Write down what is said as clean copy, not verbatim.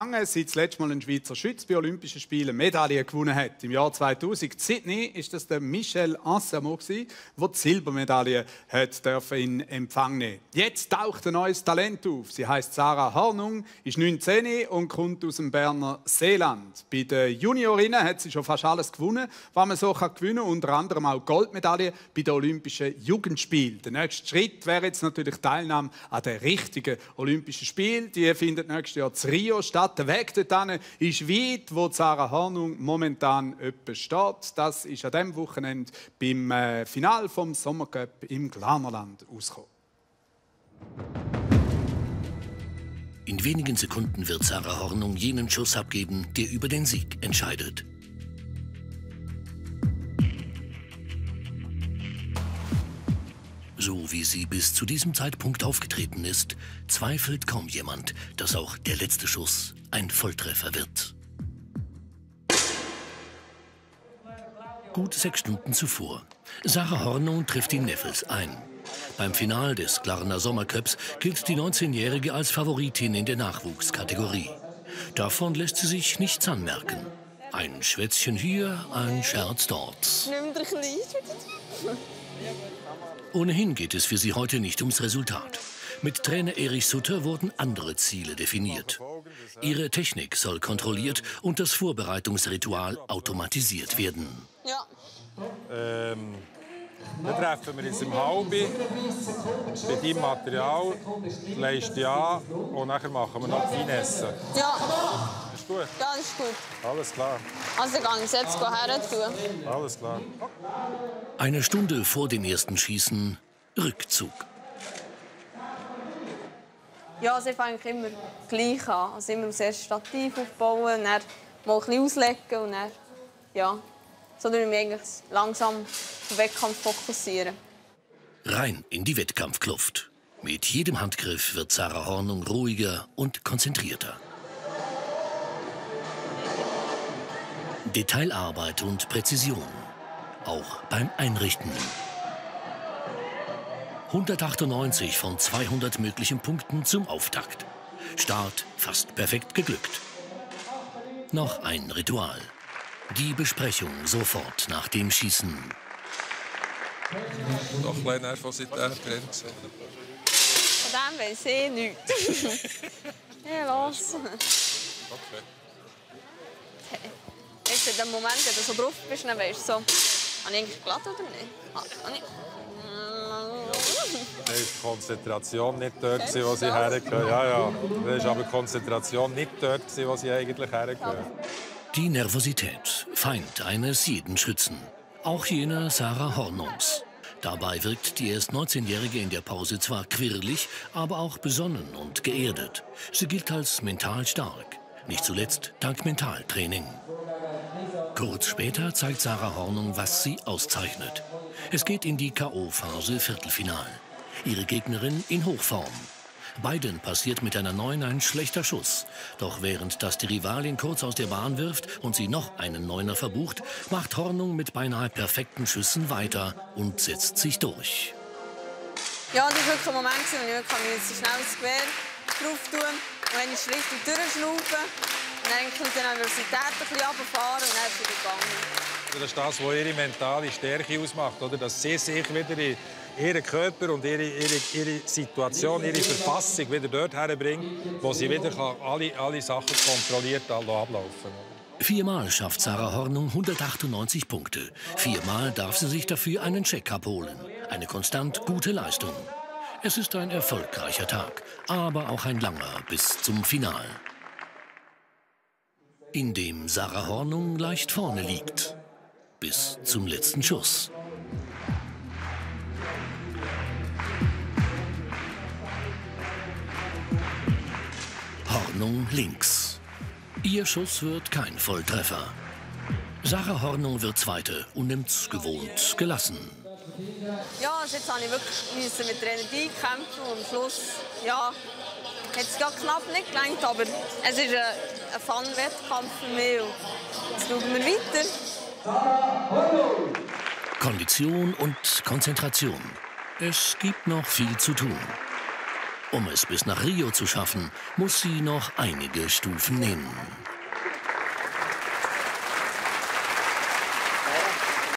Seit das letzte Mal ein Schweizer Schütze bei Olympischen Spielen Medaillen gewonnen hat. Im Jahr 2000 in Sydney ist das der Michel Ancamo, der die Silbermedaille in Empfang nehmen durfte. Jetzt taucht ein neues Talent auf. Sie heißt Sarah Hornung, ist 19 und kommt aus dem Berner Seeland. Bei den Juniorinnen hat sie schon fast alles gewonnen, was man so gewinnen kann. Unter anderem auch Goldmedaille bei den Olympischen Jugendspielen. Der nächste Schritt wäre jetzt natürlich die Teilnahme an den richtigen Olympischen Spielen. Die findet nächstes Jahr in Rio statt. Der Weg dorthin ist weit, wo Sarah Hornung momentan steht. Das ist an diesem Wochenende beim Finale vom Sommercup im Glanerland ausgekommen. In wenigen Sekunden wird Sarah Hornung jenen Schuss abgeben, der über den Sieg entscheidet. So wie sie bis zu diesem Zeitpunkt aufgetreten ist, zweifelt kaum jemand, dass auch der letzte Schuss ein Volltreffer wird. Gut 6 Stunden zuvor. Sarah Hornung trifft in Neffels ein. Beim Finale des Glarner Sommercups gilt die 19-Jährige als Favoritin in der Nachwuchskategorie. Davon lässt sie sich nichts anmerken. Ein Schwätzchen hier, ein Scherz dort. Nimm dich nicht. Ohnehin geht es für sie heute nicht ums Resultat. Mit Trainer Erich Sutter wurden andere Ziele definiert. Ihre Technik soll kontrolliert und das Vorbereitungsritual automatisiert werden. Ja. Dann treffen wir uns im Halbi, bei deinem Material, leist dich an und nachher machen wir noch die Finesse. Ja. Ist gut? Ja, das ist gut. Alles klar. Also gehe ich jetzt her tun. Alles klar. Eine Stunde vor dem ersten Schießen, Rückzug. Ja, also ich fange immer gleich an. Also immer zuerst Stativ aufbauen, dann mal ein bisschen auslegen und dann, ja, so dass ich mich eigentlich langsam auf den Wettkampf fokussieren. Rein in die Wettkampfkluft. Mit jedem Handgriff wird Sarah Hornung ruhiger und konzentrierter. Detailarbeit und Präzision. Auch beim Einrichten. 198 von 200 möglichen Punkten zum Auftakt. Start fast perfekt geglückt. Noch ein Ritual. Die Besprechung sofort nach dem Schießen. Doch ein bisschen Nervosität drin. Von dem weiss ich nichts. Ja, los. Okay. Jetzt in dem Moment, wenn du so drauf bist, dann weißt du so, habe ich eigentlich glatt oder nicht? Da ist die Konzentration nicht dort, wo sie hergehört. Ja, ja. Da ist aber die Konzentration nicht dort, wo sie eigentlich hergehört. Die Nervosität, Feind eines jeden Schützen. Auch jener Sarah Hornungs. Dabei wirkt die erst 19-Jährige in der Pause zwar quirlig, aber auch besonnen und geerdet. Sie gilt als mental stark. Nicht zuletzt dank Mentaltraining. Kurz später zeigt Sarah Hornung, was sie auszeichnet. Es geht in die K.O.-Phase Viertelfinal. Ihre Gegnerin in Hochform. Beiden passiert mit einer 9 ein schlechter Schuss. Doch während das die Rivalin kurz aus der Bahn wirft und sie noch einen 9er verbucht, macht Hornung mit beinahe perfekten Schüssen weiter und setzt sich durch. Ja, das war wirklich ein Moment, wo ich wirklich schnell ins Gewehr drauf tun und wenn ich richtig durchschrauben und dann kommt die Nervosität ein bisschen runterfahren und dann ist es wieder gegangen. Das ist das, was ihre mentale Stärke ausmacht, oder? Dass sie sich wieder in ihren Körper und ihre Situation, ihre Verfassung wieder dort herbringt, wo sie wieder alle Sachen kontrolliert ablaufen kann. 4-mal schafft Sarah Hornung 198 Punkte. 4-mal darf sie sich dafür einen Check abholen. Eine konstant gute Leistung. Es ist ein erfolgreicher Tag, aber auch ein langer bis zum Final. In dem Sarah Hornung leicht vorne liegt. Bis zum letzten Schuss. Hornung links. Ihr Schuss wird kein Volltreffer. Sarah Hornung wird Zweite und nimmt's gewohnt gelassen. Ja, also jetzt musste ich wirklich mit der Energie kämpfen und am Schluss, ja, hat es knapp nicht gelangt, aber es ist ein Fun-Wettkampf für mich. Jetzt schauen wir weiter. Kondition und Konzentration. Es gibt noch viel zu tun. Um es bis nach Rio zu schaffen, muss sie noch einige Stufen nehmen.